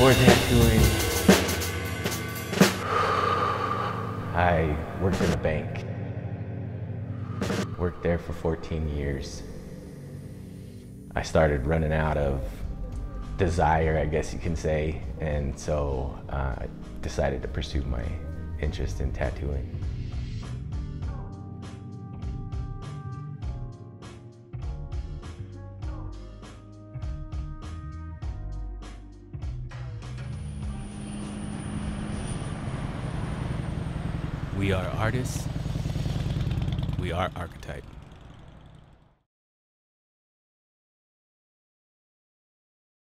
Before tattooing, I worked in a bank. Worked there for 14 years. I started running out of desire, I guess you can say, and so I decided to pursue my interest in tattooing. We are artists. We are Archetype.